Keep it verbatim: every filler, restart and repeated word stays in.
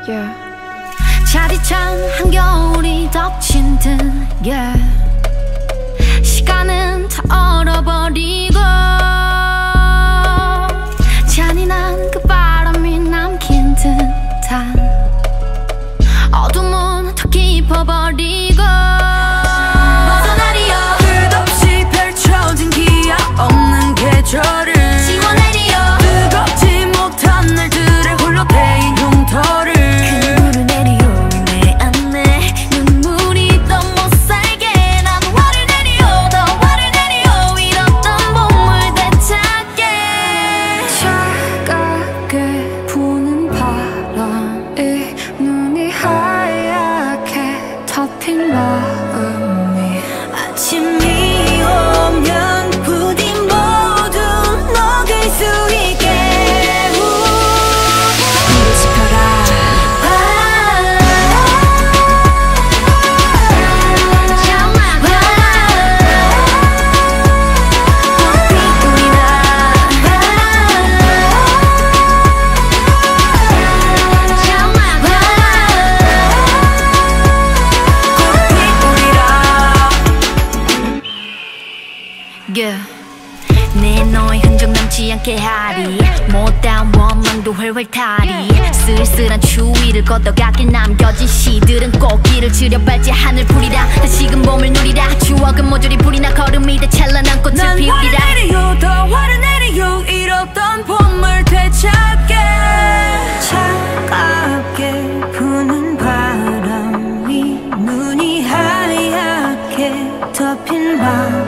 yeah. 차디찬 한겨울이 덮친 듯 yeah. 시간은 다 얼어버리고 잔인한 그 바람이 남긴 듯한 어둠은 더 깊어버리고 벗어나리요 끝없이 펼쳐진 기약 없는 계절을 지워내리요 뜨겁지 못한 날들에 홀로 데인 흉터를 그물을 내리요 내 안에 눈물이 더 못살게 난 화를 내리요 더 화를 내리요 잃었던 봄을 되찾게 차갑게 부는 바람이 눈이 하얗게 덮인 마음이 아침이 오면 부디 모두 녹을 수 있게 불을 지펴라 yeah. 내 너의 흔적 남지 않게 하리 못다운 원망도 훨훨 타리 쓸쓸한 추위를 걷어가길 남겨진 시들은 꽃길을 지려밟지 하늘 풀이라 다시금 봄을 누리라 추억은 모조리 불이 나 걸음이 돼 찬란한 꽃을 피우리라 난 화를 내리요 더 화를 내리요 잃었던 봄을 되찾게 차갑게 부는 바람이 눈이 하얗게 덮인 밤